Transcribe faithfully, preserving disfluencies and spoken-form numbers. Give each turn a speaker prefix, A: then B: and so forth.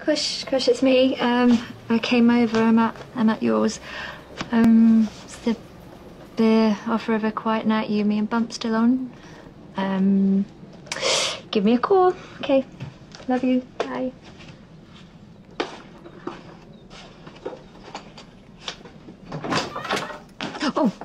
A: Kush, Kush, it's me. Um, I came over. I'm at, I'm at yours. Um, it's the beer offer of a quiet night. You, me, and Bump still on. Um, give me a call. Okay. Love you. Bye. Oh,